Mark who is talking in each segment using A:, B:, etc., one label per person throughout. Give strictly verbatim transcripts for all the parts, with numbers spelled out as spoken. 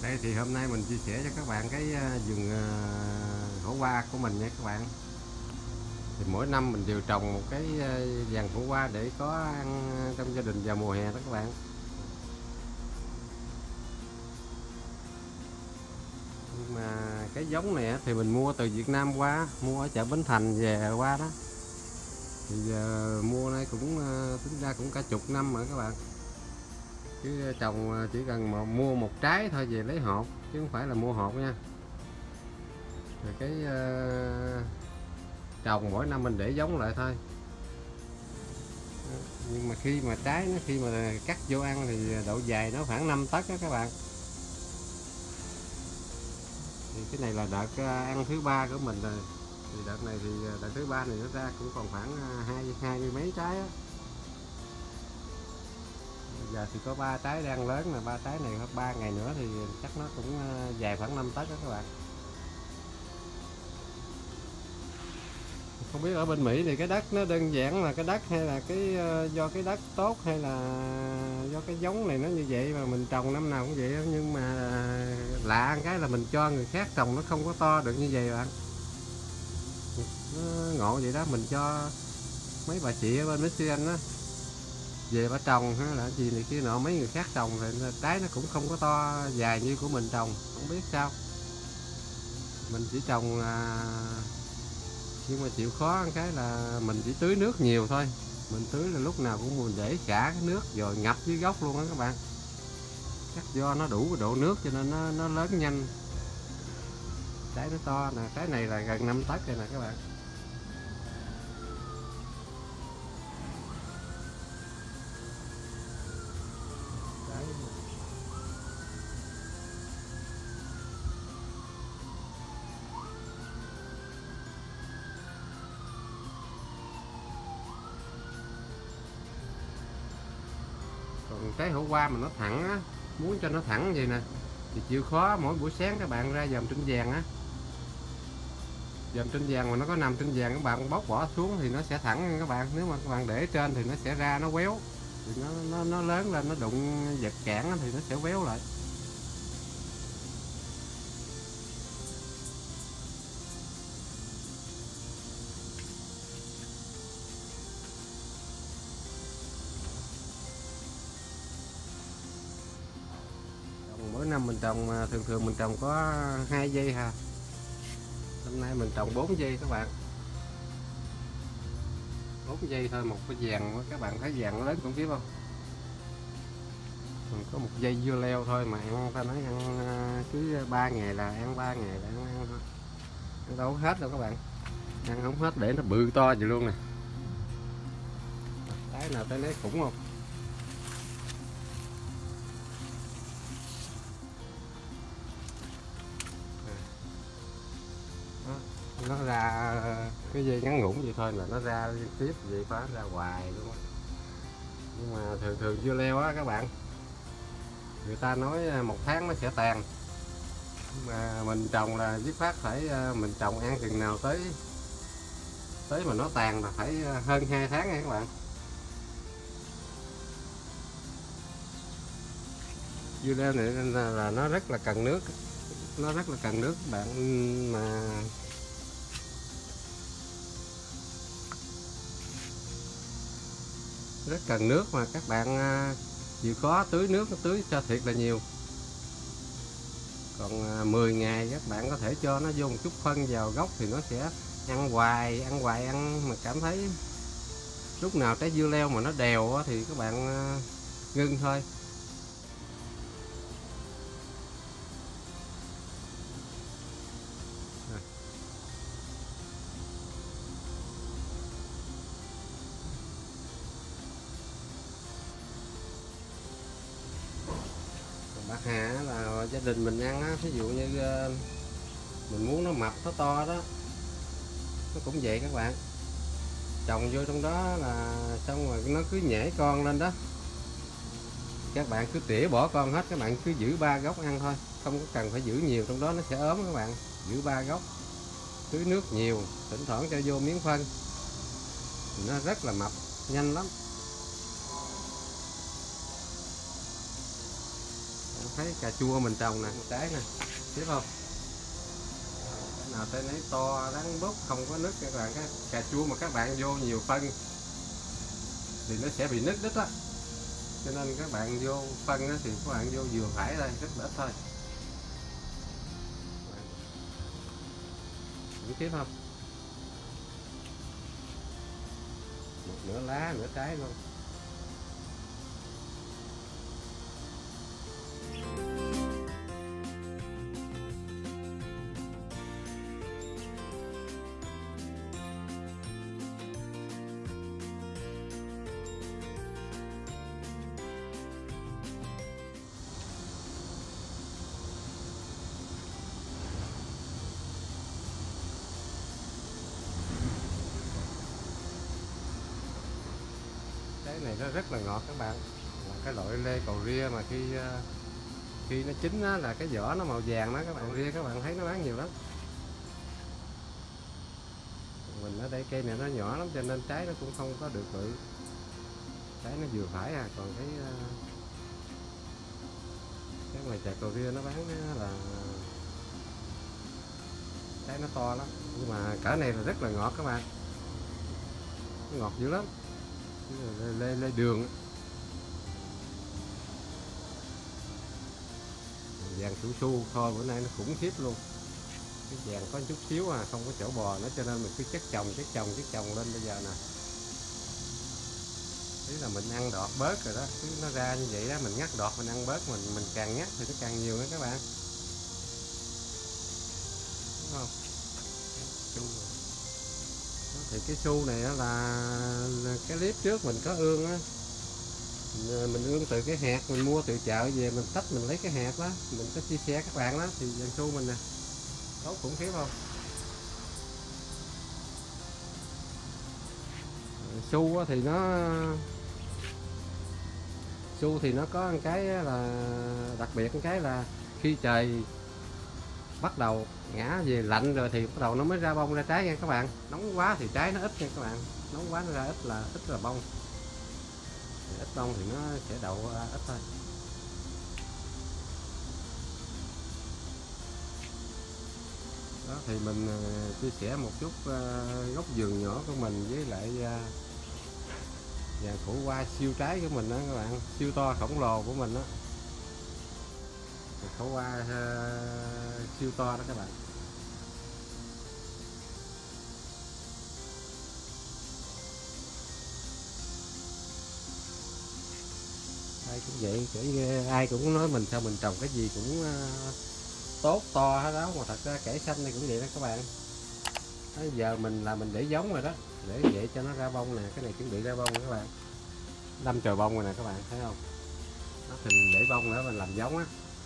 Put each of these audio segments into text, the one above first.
A: Đây thì hôm nay mình chia sẻ cho các bạn cái vườn hổ qua của mình nha các bạn. Thì mỗi năm mình đều trồng một cái dàn hổ qua để có ăn trong gia đình vào mùa hè đó các bạn. Nhưng mà cái giống này thì mình mua từ Việt Nam qua, mua ở chợ Bến Thành về qua đó. Thì giờ mua đây cũng tính ra cũng cả chục năm rồi các bạn. Chứ trồng chỉ cần mà mua một trái thôi về lấy hột chứ không phải là mua hột nha. Rồi cái uh, trồng mỗi năm mình để giống lại thôi. Nhưng mà khi mà trái nó khi mà cắt vô ăn thì độ dài nó khoảng năm tấc đó các bạn. Thì cái này là đợt ăn thứ ba của mình rồi. Thì đợt này thì đợt thứ ba này nó ra cũng còn khoảng hai hai mươi mấy trái á. Giờ thì có ba trái đang lớn là ba trái này ba ngày nữa thì chắc nó cũng dài khoảng năm tấc đó các bạn. Không biết ở bên Mỹ thì cái đất nó đơn giản là cái đất hay là cái do cái đất tốt hay là do cái giống này nó như vậy mà mình trồng năm nào cũng vậy đó. Nhưng mà lạ cái là mình cho người khác trồng nó không có to được như vậy bạn. Nó ngộ vậy đó, mình cho mấy bà chị ở bên Michigan đó về bà trồng hay là gì này kia nọ, mấy người khác trồng thì trái nó cũng không có to dài như của mình trồng, không biết sao. Mình chỉ trồng à, nhưng mà chịu khó cái là mình chỉ tưới nước nhiều thôi. Mình tưới là lúc nào cũng mình để xả cái nước rồi ngập dưới gốc luôn đó các bạn. Chắc do nó đủ cái độ nước cho nên nó, nó lớn nhanh. Trái nó to nè, cái này là gần năm tấc đây nè các bạn. Còn trái hổ qua mà nó thẳng á, muốn cho nó thẳng vậy nè thì chịu khó mỗi buổi sáng các bạn ra dòm trên vàng á, dòm trên vàng mà nó có nằm trên vàng các bạn bóc bỏ xuống thì nó sẽ thẳng nha các bạn. Nếu mà các bạn để trên thì nó sẽ ra nó quéo, thì nó nó, nó lớn lên nó đụng vật cản thì nó sẽ quéo lại. Mỗi năm mình trồng thường thường mình trồng có hai giây ha. Hôm nay mình trồng bốn giây các bạn. bốn giây thôi, một cái vàng các bạn thấy vàng nó lớn khủng khiếp không? Mình có một dây dưa leo thôi mà ăn ta nói ăn cứ ba ngày là ăn ba ngày là ăn, ăn thôi. Ăn đâu hết đâu các bạn. Ăn không hết để nó bự to vậy luôn nè. Trái nào tới lấy khủng không? Nó ra cái dây ngắn ngủn vậy thôi là nó ra liên tiếp vậy, phá ra hoài luôn. Nhưng mà thường thường dưa leo á các bạn, người ta nói một tháng nó sẽ tàn, mà mình trồng là dứt khoát phải mình trồng ăn chừng nào tới tới mà nó tàn là phải hơn hai tháng nha các bạn. Dưa leo này là, là nó rất là cần nước, nó rất là cần nước các bạn, mà rất cần nước mà các bạn chịu khó tưới nước, tưới cho thiệt là nhiều. Còn mười ngày các bạn có thể cho nó vô một chút phân vào gốc thì nó sẽ ăn hoài ăn hoài ăn mà cảm thấy lúc nào trái dưa leo mà nó đều thì các bạn ngưng thôi. Bạc hà là gia đình mình ăn á, ví dụ như mình muốn nó mập nó to đó, nó cũng vậy các bạn, trồng vô trong đó là xong rồi nó cứ nhảy con lên đó, các bạn cứ tỉa bỏ con hết, các bạn cứ giữ ba gốc ăn thôi, không có cần phải giữ nhiều trong đó nó sẽ ốm các bạn. Giữ ba gốc, tưới nước nhiều, thỉnh thoảng cho vô miếng phân thì nó rất là mập, nhanh lắm. thấy cà chua mình trồng nè, trái nè, biết không? Cái nào tới nấy to, đắng bốc, không có nứt các bạn. Cái cà chua mà các bạn vô nhiều phân thì nó sẽ bị nứt đít á. Cho nên các bạn vô phân á, thì các bạn vô vừa phải thôi, rất là ít thôi. Đúng tiếp không? Một nửa lá, nửa trái luôn. Cái này nó rất là ngọt các bạn, là cái loại lê cầu ria mà khi khi nó chín á, là cái vỏ nó màu vàng đó các bạn. Cầu ria các bạn thấy nó bán nhiều lắm. Mình ở đây cây này nó nhỏ lắm cho nên trái nó cũng không có được bự, trái nó vừa phải à. Còn cái cái ngoài chợ cầu ria nó bán là trái nó to lắm, nhưng mà cỡ này là rất là ngọt các bạn, nó ngọt dữ lắm. Lê, lê, lê đường vàng su su thôi, bữa nay nó khủng khiếp luôn. Cái vàng có chút xíu à, không có chỗ bò nữa, cho nên mình cứ chất chồng chất chồng chất chồng lên. Bây giờ nè, thế là mình ăn đọt bớt rồi đó, cứ nó ra như vậy đó, mình ngắt đọt mình ăn bớt, mình mình càng ngắt thì nó càng nhiều nữa các bạn, đúng không? Thì cái su này là, là cái clip trước mình có ương á, mình, mình ương từ cái hạt mình mua từ chợ về, mình tách mình lấy cái hạt đó, mình có chia sẻ các bạn đó. Thì vàng su mình nè, tốt khủng khiếp không? Su thì nó su thì nó có một cái là đặc biệt, một cái là khi trời bắt đầu ngã về lạnh rồi thì bắt đầu nó mới ra bông ra trái nha các bạn. Nóng quá thì trái nó ít nha các bạn, nóng quá nó ra ít là ít là bông, ít bông thì nó sẽ đậu ít thôi. Đó thì mình chia sẻ một chút góc vườn nhỏ của mình với lại vàng khổ qua siêu trái của mình đó các bạn, siêu to khổng lồ của mình đó, khổ qua uh, siêu to đó các bạn. Ai cũng vậy, ai cũng nói mình sao mình trồng cái gì cũng uh, tốt to hết đó, mà thật ra kẻ xanh này cũng vậy đó các bạn. Bây giờ mình là mình để giống rồi đó, để vậy cho nó ra bông nè. Cái này chuẩn bị ra bông các bạn, đâm trời bông rồi nè các bạn thấy không? Nó thì mình để bông nữa mình làm giống á,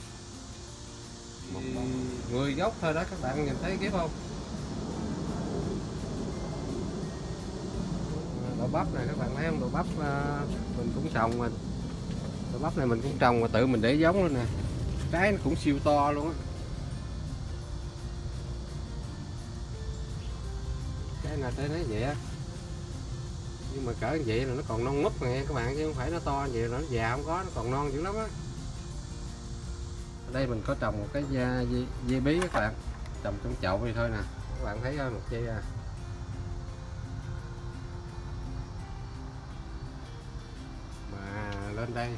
A: một mười gốc thôi đó các bạn, nhìn thấy kịp không? Đậu bắp này các bạn thấy không? Đậu bắp mình cũng trồng, mình đậu bắp này mình cũng trồng mà tự mình để giống luôn nè, trái nó cũng siêu to luôn á. Cái nào tới nói vậy á, nhưng mà cỡ vậy là nó còn non múp nè các bạn, chứ không phải nó to vậy là nó già không có, nó còn non dữ lắm á. Ở đây mình có trồng một cái dê, dê, dê bí các bạn, trồng trong chậu vậy thôi nè, các bạn thấy một dây à. Mà lên đây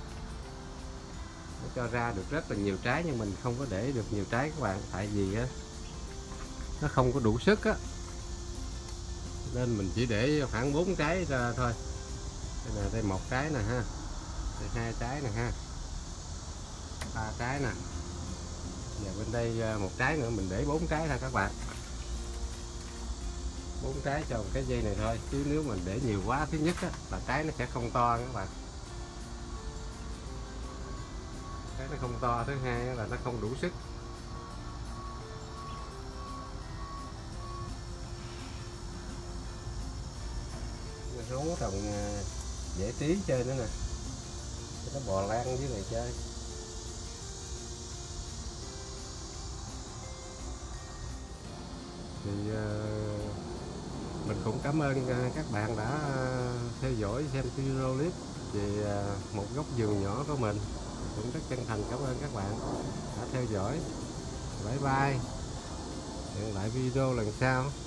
A: nó cho ra được rất là nhiều trái, nhưng mình không có để được nhiều trái các bạn, tại vì á nó không có đủ sức á, nên mình chỉ để khoảng bốn trái ra thôi. Đây là đây một trái nè ha, đây hai trái nè ha, ba trái nè, và bên đây một trái nữa, mình để bốn trái thôi các bạn, bốn trái cho một cái dây này thôi. Chứ nếu mình để nhiều quá, thứ nhất á, là trái nó sẽ không to các bạn, trái nó không to, thứ hai là nó không đủ sức. Hấu trồng dễ tí chơi nữa nè, nó bò lan dưới này chơi. Thì uh, mình cũng cảm ơn uh, các bạn đã uh, theo dõi xem video clip về uh, một góc vườn nhỏ của mình. Cũng rất chân thành cảm ơn các bạn đã theo dõi. Bye bye. Hẹn lại video lần sau.